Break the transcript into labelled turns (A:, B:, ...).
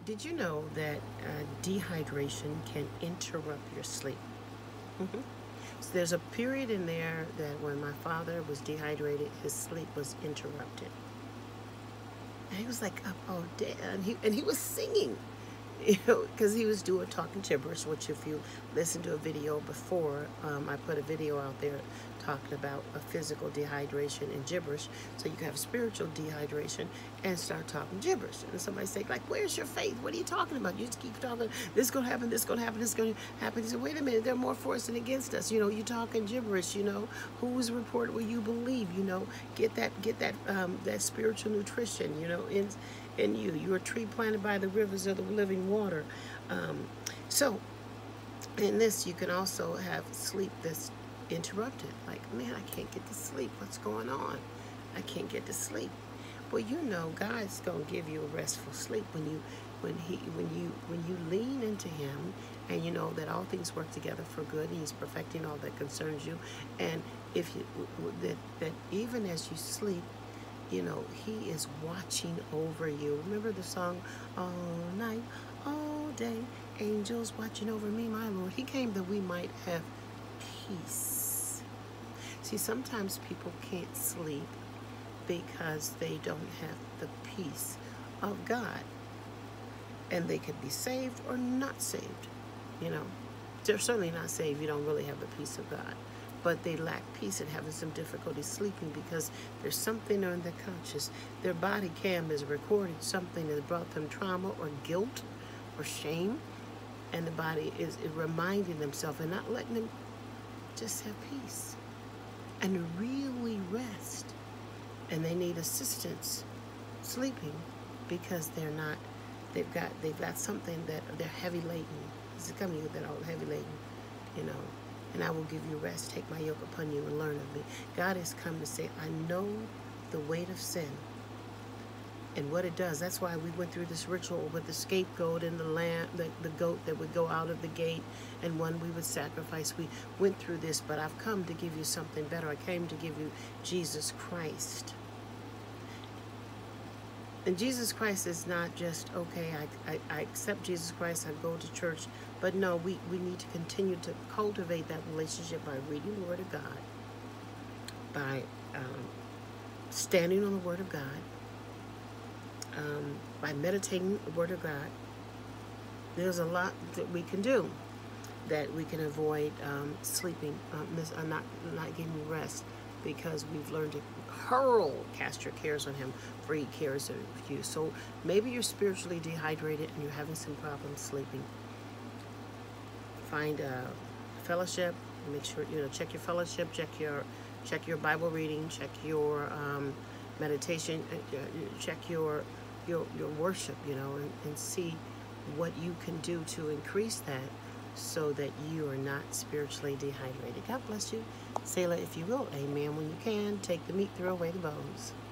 A: Did you know that dehydration can interrupt your sleep? hmm So there's a period in there that when my father was dehydrated, his sleep was interrupted. And he was like up all day, and he was singing, because he was doing talking gibberish. Which, if you listen to a video before, I put a video out there talking about a physical dehydration and gibberish, so you can have spiritual dehydration and start talking gibberish. And somebody say, like, "Where's your faith? What are you talking about? You just keep talking. This is gonna happen. This is gonna happen. This is gonna happen." He said, "Wait a minute. They're more for us than against us. You talking gibberish. Whose report will you believe? Get that spiritual nutrition. In you. You're a tree planted by the rivers of the living water. So, in this, you can also have sleep that's interrupted. Like, man, I can't get to sleep. What's going on? I can't get to sleep. Well, God's gonna give you a restful sleep when you lean into Him, and you know that all things work together for good. And He's perfecting all that concerns you, and if you that even as you sleep, He is watching over you. Remember the song, all night, all day, angels watching over me, my Lord. He came that we might have peace. See, sometimes people can't sleep because they don't have the peace of God. And they could be saved or not saved. They're certainly not saved. You don't really have the peace of God. But they lack peace and having some difficulty sleeping because there's something on their conscious. Their body cam is recording something that brought them trauma or guilt or shame. And the body is reminding themselves and not letting them just have peace and really rest. And they need assistance sleeping because they've got something that they're heavy laden. It's coming to you that are heavy laden, and I will give you rest. Take my yoke upon you and learn of me. God has come to say, I know the weight of sin and what it does. That's why we went through this ritual with the scapegoat and the lamb, the goat that would go out of the gate, and one we would sacrifice. We went through this, but I've come to give you something better. I came to give you Jesus Christ. And Jesus Christ is not just, okay, I accept Jesus Christ, I go to church. But no, we need to continue to cultivate that relationship by reading the Word of God, by standing on the Word of God, by meditating the Word of God. There's a lot that we can do that we can avoid sleeping, not getting rest, because we've learned to cast your cares on Him, for He cares of you. So maybe you're spiritually dehydrated and you're having some problems sleeping. Find a fellowship. Make sure check your fellowship, check your Bible reading, check your meditation, check your worship, and see what you can do to increase that, so that you are not spiritually dehydrated. God bless you. Say it if you will. Amen. When you can, take the meat, throw away the bones.